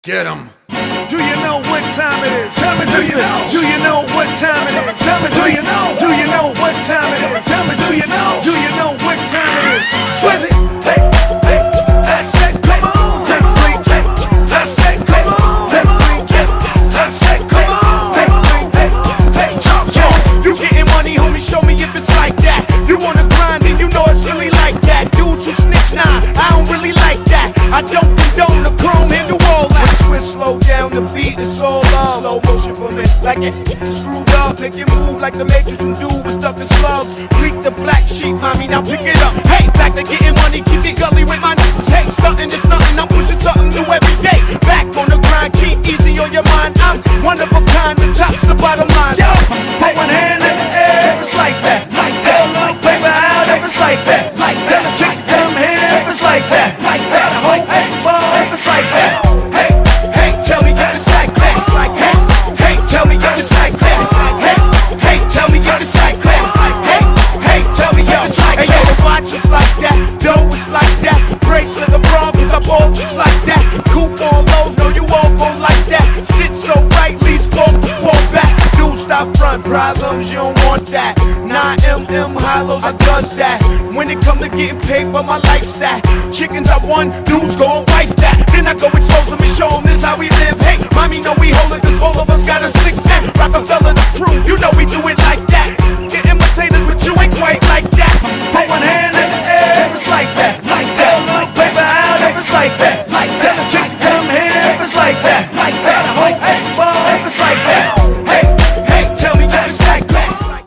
Get 'em. Do you know what time it is? Tell me, do you know? Do you know what time it is? Tell me, do you know? Do you know what time it is? Tell me, do you know? Do you know what time it is? Swizzy, hey, hey, I said come on, I said come on, I said come on, hey, talk. You getting money, homie, show me if it's like that. You wanna grind and you know it's really like that. Dudes who snitch, nah, I don't really like that. I don't condone the chrome and the wall. Slow down the beat, it's all love. Slow motion for me, like it screwed up. Make it move like the Matrix and do with stuck in slugs. Bleak the black sheep, mommy, now pick it up. Hey, back to getting money, keep it gully with my niggas. Hey, stunting is nothing, I'm pushing something new every day. Back on the grind, keep easy on your mind. I'm one of a kind, the top's the bottom line. Yo, put one hand in the air if it's like that. Like that. Little paper out if it's like that. Like that. Chick to come here if it's like that. Like that. Hope ball if it's like that. Tell me if it's like that. It's like that. Hey, tell me if it's like that. It's like that. Hey, tell me if it's like that. It's like that. Hey, tell me if it's like that. Hey, yo, the watch is like that. Dough is like that. Bracelet of Bronx, I ball just like that. Coupon lows, know you all gon' like that. Sit so right, least fall back. Dude, stop front problems, you don't want that. 9mm hollows, I does that. When it come to getting paid for my lifestyle, chickens I won, dudes gon' wife that. Then I go expose them and show them this how we live. Hey, mommy know we hold it, cause all of us got a 6M. Rockefeller the crew, you know we do it